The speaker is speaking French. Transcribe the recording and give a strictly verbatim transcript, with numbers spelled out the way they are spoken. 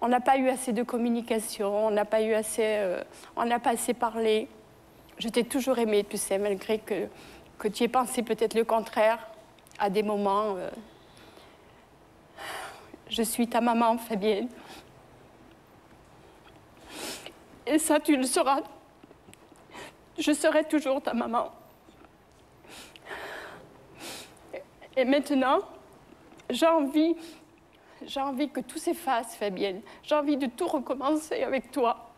on n'a pas eu assez de communication, on n'a pas eu assez, euh, on n'a pas assez parlé. Je t'ai toujours aimé, tu sais, malgré que, que tu aies pensé peut-être le contraire à des moments. Euh, je suis ta maman, Fabienne. Et ça, tu le sauras. Je serai toujours ta maman. Et maintenant, j'ai envie, j'ai envie que tout s'efface, Fabienne. J'ai envie de tout recommencer avec toi.